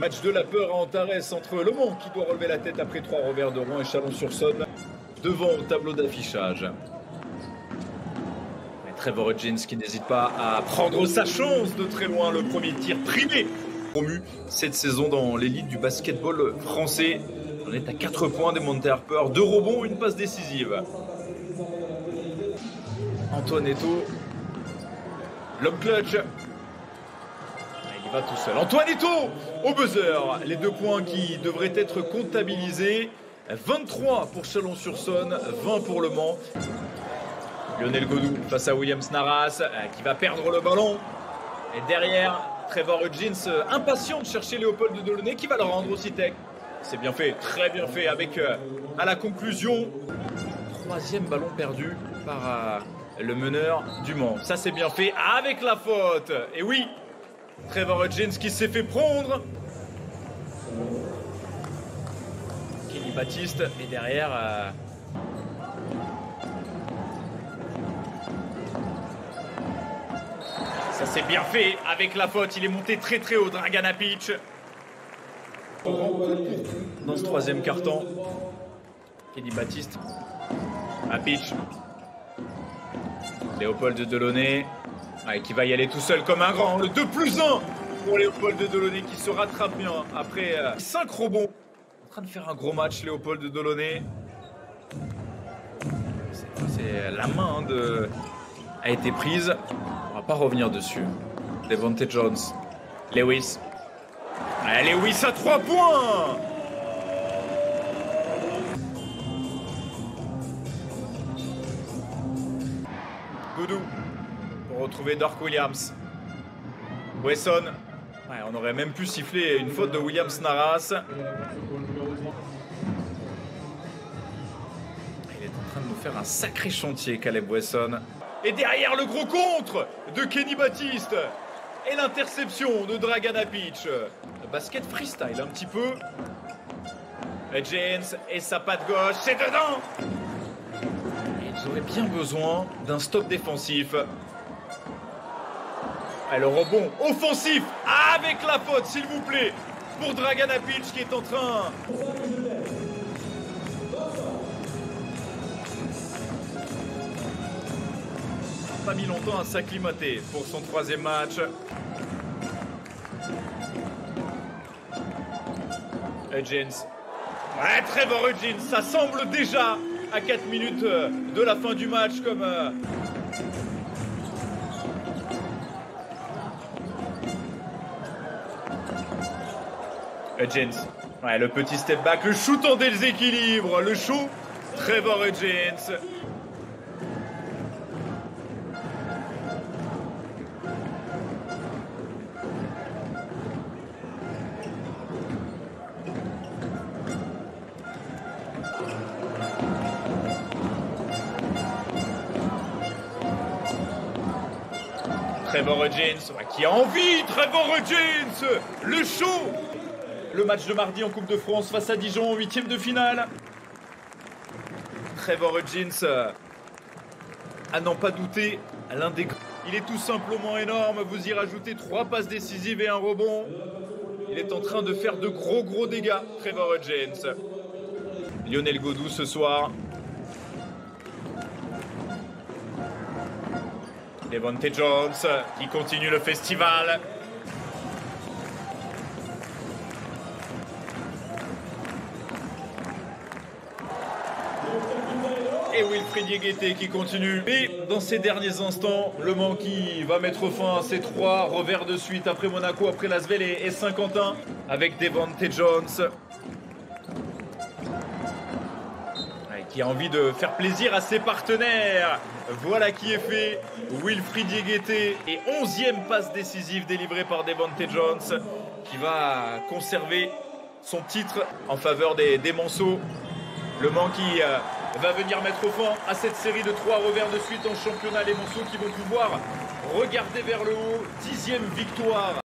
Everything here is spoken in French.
Match de la peur à Antares entre Le Mans qui doit relever la tête après 3 revers de Rouen et Chalon-sur-Saône devant au tableau d'affichage. Trevor Hudgens qui n'hésite pas à prendre sa chance de très loin, le premier tir primé. Promu cette saison dans l'élite du basketball français. On est à 4 points de Monte Harper, 2 rebonds, une passe décisive. Antoine Eto'o, l'homme clutch. Il va tout seul. Antoine Eto'o au buzzer. Les 2 points qui devraient être comptabilisés. 23 pour Chalon-sur-Saône, 20 pour Le Mans. Lionel Godou face à Williams Naras qui va perdre le ballon. Et derrière, Trevor Hudgens impatient de chercher Léopold de Delaunay qui va le rendre aussi tech. C'est bien fait, très bien fait avec à la conclusion. 3e ballon perdu par le meneur du Mans. Ça c'est bien fait avec la faute. Et oui, Trevor Hudgens qui s'est fait prendre. Kenny Baptiste et derrière... Ça c'est bien fait avec la faute, il est monté très très haut, Dragan Apic. Dans ce 3e carton, Kenny Baptiste, Apic, Léopold de Delaunay, qui va y aller tout seul comme un grand. Le 2+1 pour Léopold de Delaunay qui se rattrape bien après 5 rebonds. En train de faire un gros match, Léopold de Delaunay. C'est la main a été prise. On va pas revenir dessus. Devonte Jones. Lewis. Lewis à 3 points. Godou pour retrouver Dark Williams. Wesson. On aurait même pu siffler une faute de Williams Naras. Il est en train de nous faire un sacré chantier, Caleb Wesson. Et derrière le gros contre de Kenny Baptiste. Et l'interception de Dragan Apic. Basket freestyle un petit peu. Hudgens et sa patte gauche, c'est dedans. Et ils auraient bien besoin d'un stop défensif. Et le rebond offensif avec la faute, s'il vous plaît, pour Dragan Apic qui est en train... Pas mis longtemps à s'acclimater pour son 3e match. Hudgens. Trevor Hudgens, ça semble déjà à 4 minutes de la fin du match comme... Hudgens. Le petit step back, le shoot en déséquilibre, le show. Trevor Hudgens. Trevor Hudgens, qui a envie, Trevor Hudgens, le show. Le match de mardi en Coupe de France face à Dijon, 8e de finale. Trevor Hudgens, à n'en pas douter, l'un des grands. Il est tout simplement énorme, vous y rajoutez 3 passes décisives et un rebond. Il est en train de faire de gros dégâts, Trevor Hudgens. Lionel Godou ce soir. Devonte Jones qui continue le festival. Et Wilfried Yeguete qui continue. Et dans ces derniers instants, Le Mans qui va mettre fin à ses 3 revers de suite après Monaco, après Lasvel et Saint-Quentin avec Devonte Jones. Qui a envie de faire plaisir à ses partenaires. Voilà qui est fait. Wilfried Yeguete et 11e passe décisive délivrée par Devonte Jones qui va conserver son titre en faveur des Manceaux. Le Mans qui va venir mettre fin à cette série de 3 revers de suite en championnat. Les Manceaux qui vont pouvoir regarder vers le haut. 10e victoire